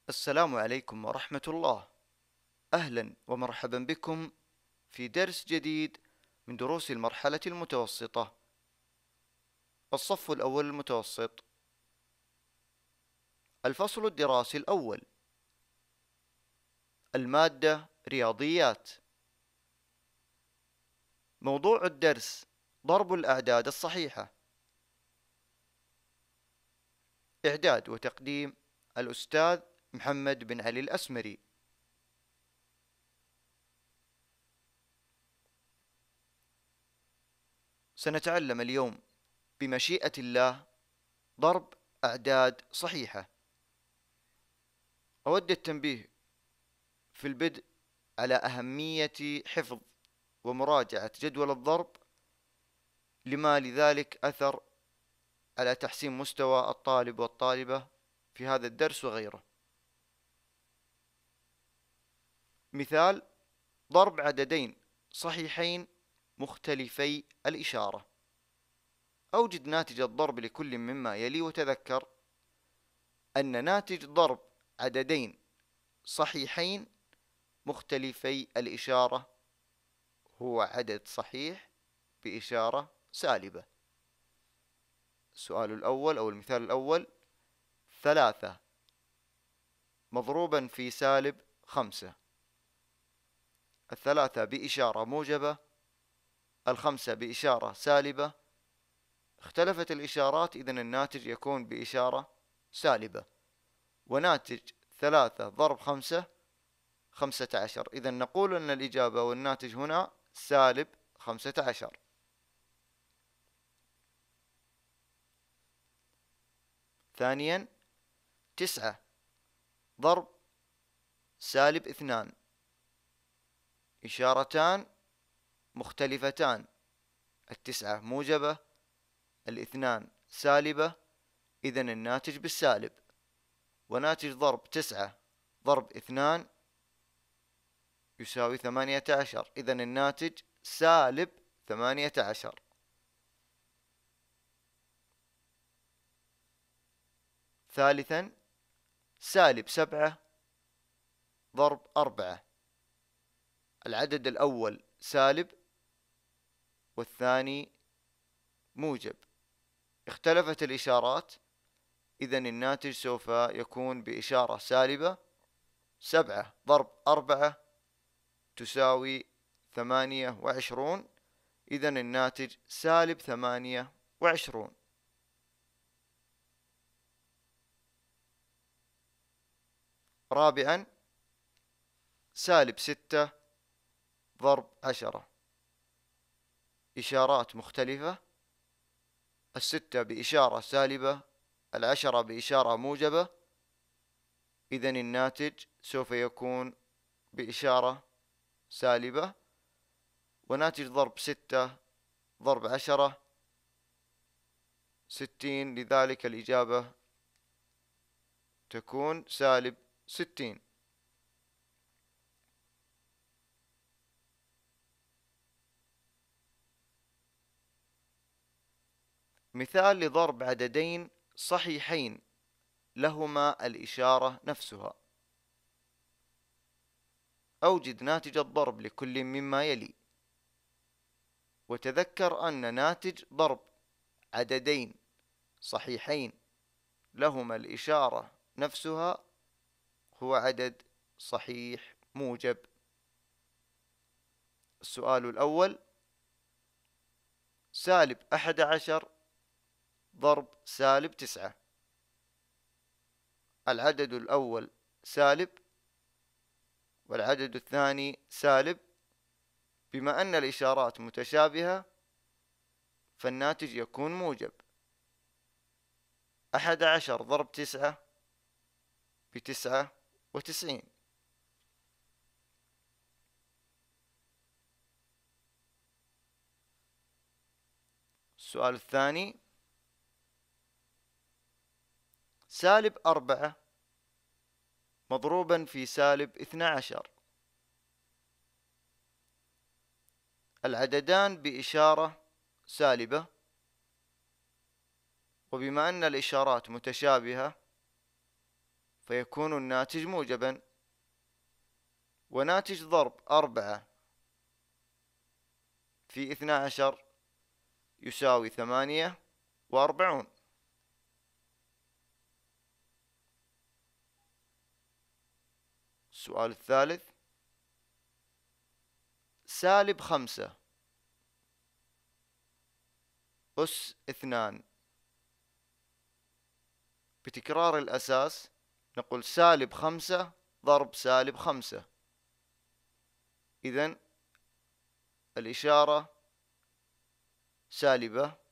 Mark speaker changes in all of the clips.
Speaker 1: السلام عليكم ورحمة الله. أهلا ومرحبا بكم في درس جديد من دروس المرحلة المتوسطة، الصف الأول المتوسط. الفصل الدراسي الأول، المادة رياضيات. موضوع الدرس ضرب الأعداد الصحيحة. إعداد وتقديم الأستاذ محمد بن علي الأسمري. سنتعلم اليوم بمشيئة الله ضرب أعداد صحيحة. أود التنبيه في البدء على أهمية حفظ ومراجعة جدول الضرب، لما لذلك أثر على تحسين مستوى الطالب والطالبة في هذا الدرس وغيره. مثال: ضرب عددين صحيحين مختلفي الإشارة. أوجد ناتج الضرب لكل مما يلي، وتذكر أن ناتج ضرب عددين صحيحين مختلفي الإشارة هو عدد صحيح بإشارة سالبة. السؤال الأول أو المثال الأول: 3 مضروبا في -5. 3 بإشارة موجبة، 5 بإشارة سالبة. اختلفت الإشارات، إذن الناتج يكون بإشارة سالبة. وناتج 3 ضرب 5 15. إذن نقول أن الإجابة والناتج هنا -15. ثانيا: 9 ضرب -2. إشارتان مختلفتان، 9 موجبة، 2 سالبة، إذن الناتج بالسالب. وناتج ضرب 9 ضرب 2 يساوي 18، إذن الناتج -18. ثالثا: -7 ضرب 4. العدد الأول سالب والثاني موجب. اختلفت الإشارات، إذن الناتج سوف يكون بإشارة سالبة. 7 ضرب 4 تساوي 28، إذن الناتج -28. رابعا: -6 ضرب 10. إشارات مختلفة، 6 بإشارة سالبة، 10 بإشارة موجبة، إذن الناتج سوف يكون بإشارة سالبة. وناتج ضرب 6 ضرب 10 60، لذلك الإجابة تكون -60. مثال لضرب عددين صحيحين لهما الإشارة نفسها. أوجد ناتج الضرب لكل مما يلي، وتذكر أن ناتج ضرب عددين صحيحين لهما الإشارة نفسها هو عدد صحيح موجب. السؤال الأول: -11 ضرب -9. العدد الأول سالب والعدد الثاني سالب. بما أن الإشارات متشابهة فالناتج يكون موجب. 11 ضرب 9 ب99. السؤال الثاني: -4 مضروبا في -12. العددان بإشارة سالبة، وبما أن الإشارات متشابهة فيكون الناتج موجبا. وناتج ضرب 4 في 12 يساوي 48. السؤال الثالث: -5 أس 2. بتكرار الأساس نقول -5 ضرب -5. إذن الإشارة سالبة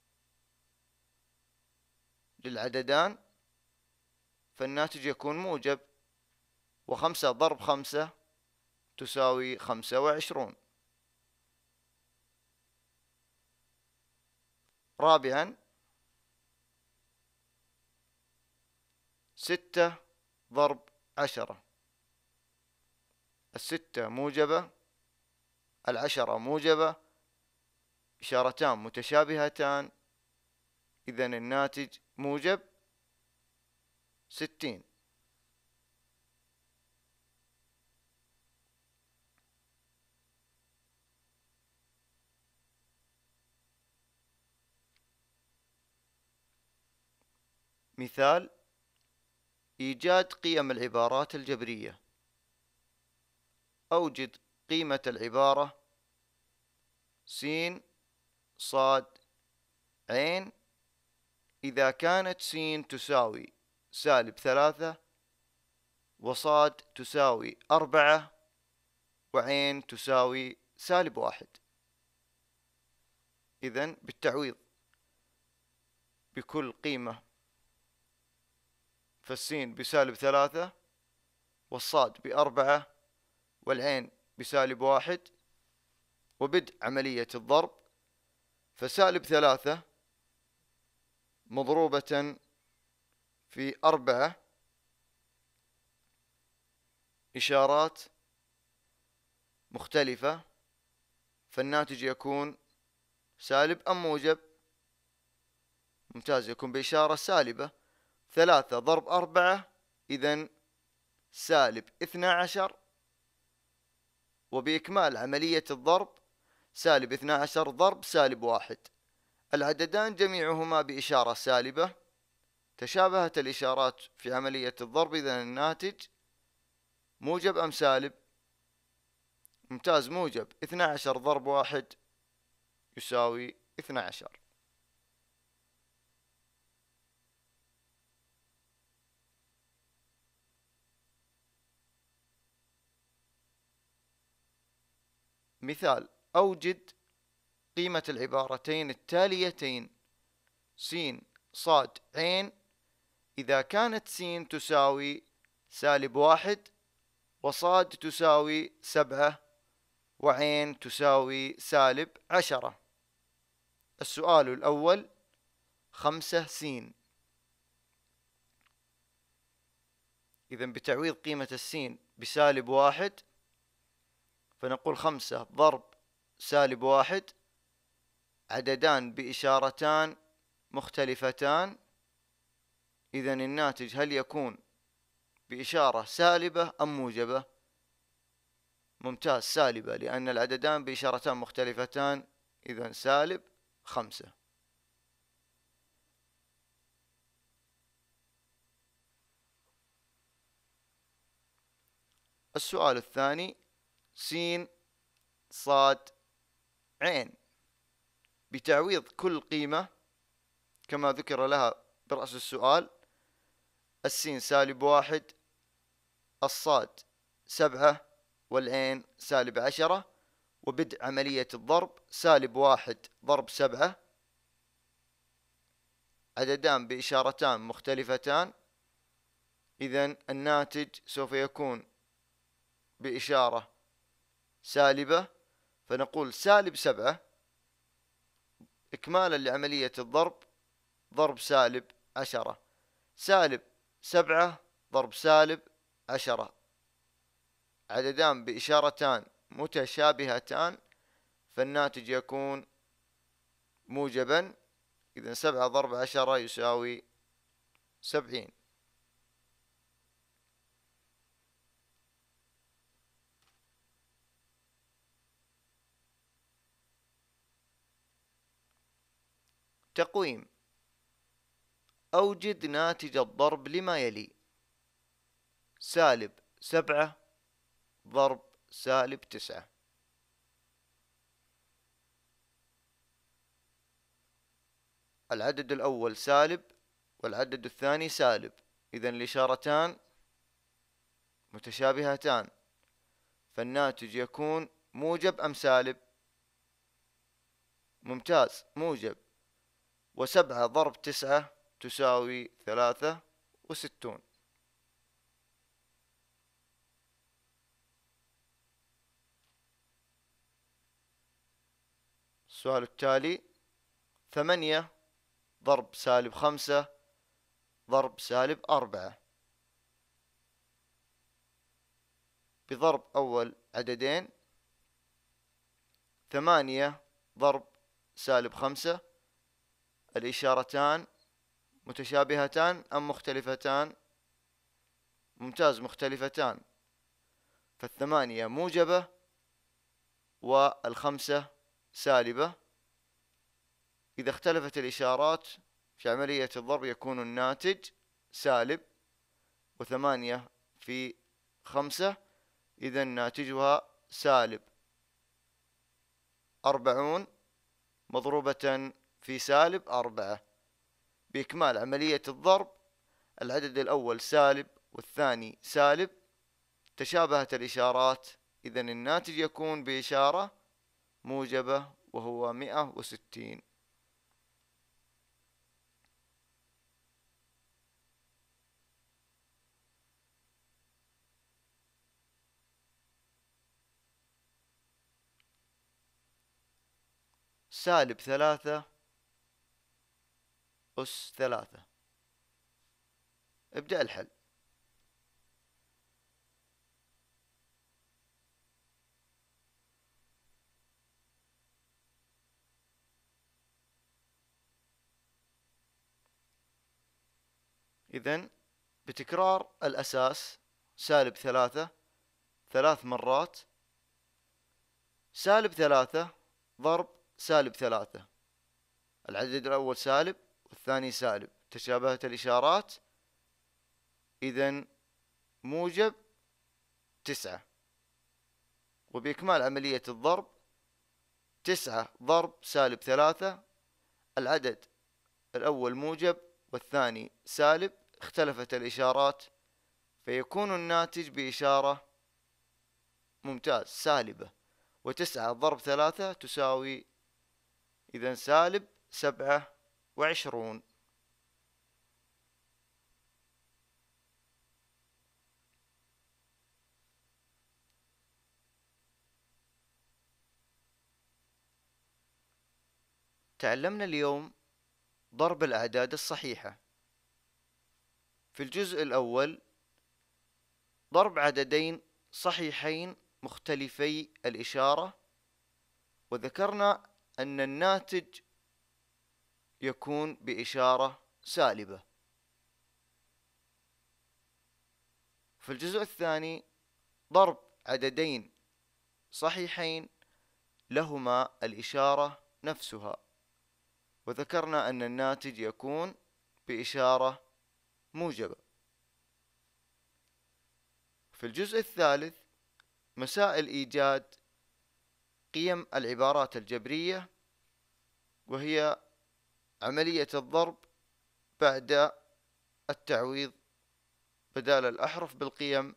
Speaker 1: للعددان، فالناتج يكون موجب. و5 ضرب 5 تساوي 25. رابعا: 6 ضرب 10. 6 موجبة، 10 موجبة، إشارتان متشابهتان، إذن الناتج موجب 60. مثال: إيجاد قيم العبارات الجبرية. أوجد قيمة العبارة س ص ع إذا كانت س تساوي -3 وصاد تساوي 4 وعين تساوي -1. إذن بالتعويض بكل قيمة، فالسين ب3 والصاد ب4 والعين ب1، وبدء عملية الضرب، ف3 مضروبة في 4 إشارات مختلفة، فالناتج يكون سالب أم موجب؟ ممتاز، يكون بإشارة سالبة. 3 ضرب 4 إذن -12، وبإكمال عملية الضرب -12 ضرب -1. العددان جميعهما بإشارة سالبة، تشابهت الإشارات في عملية الضرب، إذن الناتج موجب أم سالب؟ ممتاز، موجب. 12 ضرب 1 يساوي 12. مثال: أوجد قيمة العبارتين التاليتين س ص ع إذا كانت س تساوي -1 وصاد تساوي 7 وعين تساوي -10. السؤال الأول: 5 س. إذن بتعويض قيمة السين ب1 فنقول 5 ضرب -1، عددان بإشارتان مختلفتان، إذن الناتج هل يكون بإشارة سالبة أم موجبة؟ ممتاز، سالبة، لأن العددان بإشارتان مختلفتان، إذن -5. السؤال الثاني: س ص ع. بتعويض كل قيمة كما ذكر لها برأس السؤال، السين -1، الصاد 7 والعين -10، وبدء عملية الضرب -1 ضرب 7، عددان بإشارتان مختلفتان، إذن الناتج سوف يكون بإشارة سالبة، فنقول -7 إكمالا لعملية الضرب، ضرب -10، -7 ضرب -10، عددان بإشارتان متشابهتان، فالناتج يكون موجبا، إذن 7 ضرب 10 يساوي 70. تقويم. أوجد ناتج الضرب لما يلي: -7 ضرب -9. العدد الأول سالب والعدد الثاني سالب، إذن الإشارتان متشابهتان، فالناتج يكون موجب أم سالب؟ ممتاز، موجب. و7 ضرب 9 تساوي 63. السؤال التالي: 8 ضرب -5 ضرب -4. بضرب أول عددين: 8 ضرب -5، الإشارتان متشابهتان أم مختلفتان؟ ممتاز، مختلفتان، فالثمانية موجبة والخمسة سالبة. إذا اختلفت الإشارات في عملية الضرب يكون الناتج سالب، و8 في 5 إذا ناتجها -40 مضروبة في -4. بإكمال عملية الضرب العدد الأول سالب والثاني سالب، تشابهت الإشارات، إذا الناتج يكون بإشارة موجبة وهو 160. -3 أس 3. ابدأ الحل. إذن بتكرار الأساس -3 3 مرات، -3 ضرب -3، العدد الأول سالب والثاني سالب، تشابهت الإشارات، إذن موجب 9. وبإكمال عملية الضرب 9 ضرب -3، العدد الأول موجب والثاني سالب، اختلفت الإشارات فيكون الناتج بإشارة ممتاز سالبة، و9 ضرب 3 تساوي إذن -27. تعلمنا اليوم ضرب الأعداد الصحيحة. في الجزء الأول ضرب عددين صحيحين مختلفي الإشارة، وذكرنا أن الناتج يكون بإشارة سالبة. في الجزء الثاني ضرب عددين صحيحين لهما الإشارة نفسها، وذكرنا أن الناتج يكون بإشارة موجبة. في الجزء الثالث مسائل إيجاد قيم العبارات الجبرية، وهي عملية الضرب بعد التعويض بدال الأحرف بالقيم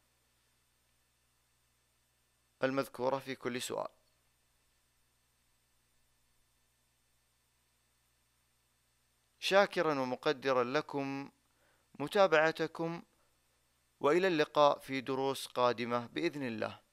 Speaker 1: المذكورة في كل سؤال. شاكرا ومقدرا لكم متابعتكم، وإلى اللقاء في دروس قادمة بإذن الله.